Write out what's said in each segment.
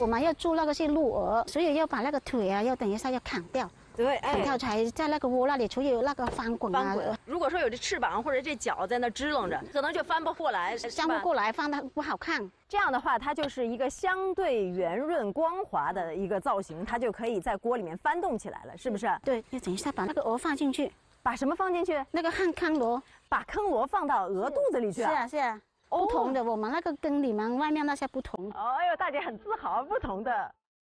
我们要做那个是鹿鹅，所以要把那个腿啊，要等一下要砍掉。 对， 砍掉才在那个窝那里才有那个翻滚啊。 如果说有这翅膀或者这脚在那支棱着，可能就翻不过来， 翻不过来，翻得不好看。 这样的话，它就是一个相对圆润光滑的一个造型，它就可以在锅里面翻动起来了，是不是？ 对，要等一下把那个鹅放进去， 把什么放进去？ 那个汉康螺， 把坑螺放到鹅肚子里去啊？ 是啊，是啊，不同的，我们那个跟你们外面那些不同。 哎呦，大姐很自豪，不同的。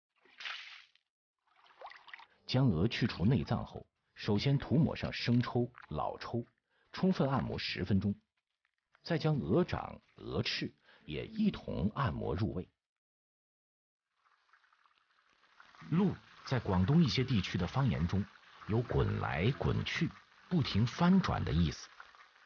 将鹅去除内脏后，首先涂抹上生抽、老抽，充分按摩10分钟，再将鹅掌、鹅翅也一同按摩入味。鹿在广东一些地区的方言中有滚来滚去、不停翻转的意思。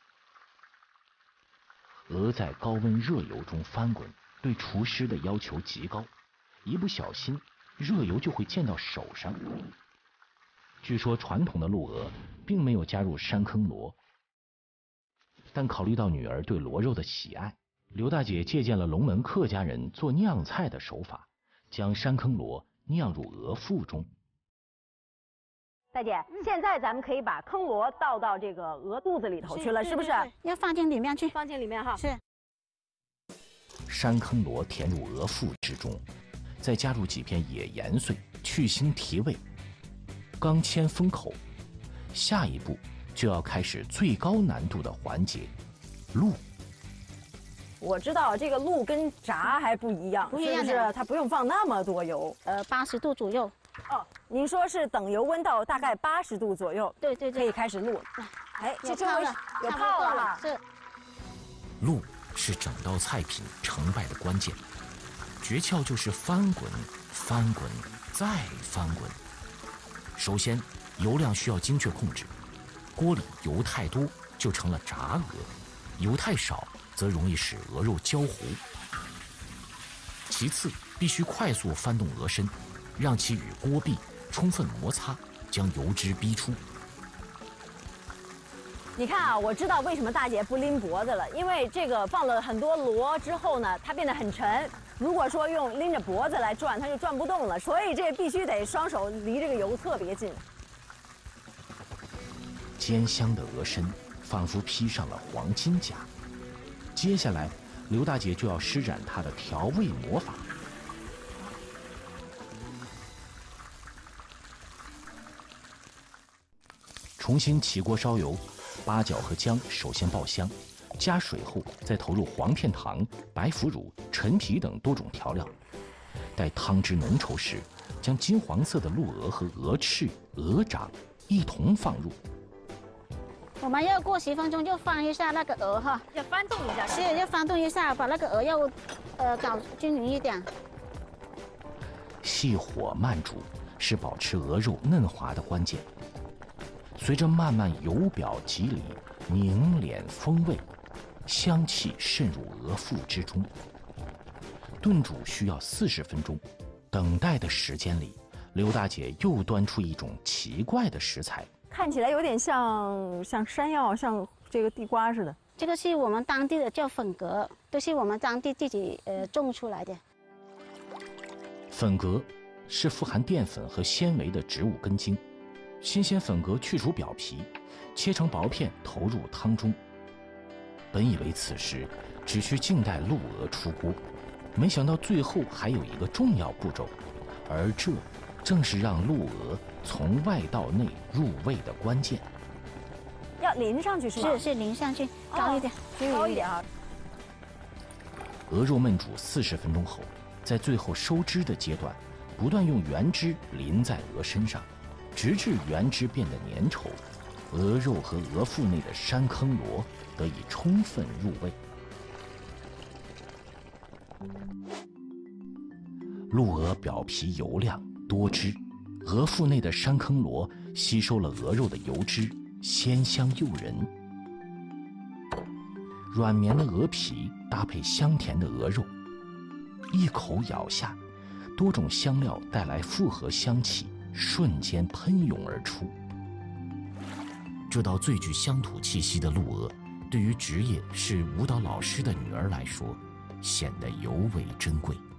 鹅在高温热油中翻滚，对厨师的要求极高，一不小心，热油就会溅到手上。 据说传统的鹿鹅并没有加入山坑螺，但考虑到女儿对螺肉的喜爱，刘大姐借鉴了龙门客家人做酿菜的手法，将山坑螺酿入鹅腹中。 大姐，现在咱们可以把坑螺倒到这个鹅肚子里头去了，是不是？ 要放进里面去， 放进里面哈。 是。 山坑螺填入鹅腹之中，再加入几片野盐碎，去腥提味。 刚签封口，下一步就要开始最高难度的环节——鹿。 我知道这个鹿跟炸还不一样， 不一样是不是？它不用放那么多油 ，80度左右。 哦，您说是等油温到大概80度左右， 对对对， 可以开始录。哎，这周围有泡了， 是。 鹿是整道菜品成败的关键，诀窍就是翻滚、翻滚再翻滚。 首先，油量需要精确控制，锅里油太多就成了炸鹅，油太少则容易使鹅肉焦糊。其次，必须快速翻动鹅身，让其与锅壁充分摩擦，将油脂逼出。 你看啊，我知道为什么大姐不拎脖子了，因为这个放了很多螺之后呢，它变得很沉。 如果说用拎着脖子来转，它就转不动了，所以这必须得双手离这个油特别近。 煎香的鹅身仿佛披上了黄金甲。接下来，刘大姐就要施展她的调味魔法。重新起锅烧油，八角和姜首先爆香。 加水后，再投入黄片糖、白腐乳、陈皮等多种调料。待汤汁浓稠时，将金黄色的鹿鹅和鹅翅、鹅掌一同放入。 我们要过10分钟就翻一下那个鹅哈， 要翻动一下， 是要翻动一下，把那个鹅要搞均匀一点。 细火慢煮是保持鹅肉嫩滑的关键。随着慢慢油表即离，凝敛风味。 香气渗入鹅腹之中，炖煮需要40分钟。等待的时间里，刘大姐又端出一种奇怪的食材， 看起来有点像山药，像这个地瓜似的。 这个是我们当地的叫粉蛤，都是我们当地自己种出来的。 粉蛤是富含淀粉和纤维的植物根茎。新鲜粉蛤去除表皮，切成薄片投入汤中。 本以为此时只需静待鹿鹅出锅，没想到最后还有一个重要步骤，而这正是让鹿鹅从外到内入味的关键。 要淋上去是吗？ 是淋上去，高一点， 高一点啊。 鹅肉焖煮40分钟后，在最后收汁的阶段，不断用原汁淋在鹅身上，直至原汁变得粘稠，鹅肉和鹅腹内的山坑螺 得以充分入味。鹿鹅表皮油亮多汁，鹅腹内的山坑螺吸收了鹅肉的油脂，鲜香诱人。软绵的鹅皮搭配香甜的鹅肉，一口咬下，多种香料带来复合香气，瞬间喷涌而出。这道最具乡土气息的鹿鹅， 对于职业是舞蹈老师的女儿来说，显得尤为珍贵。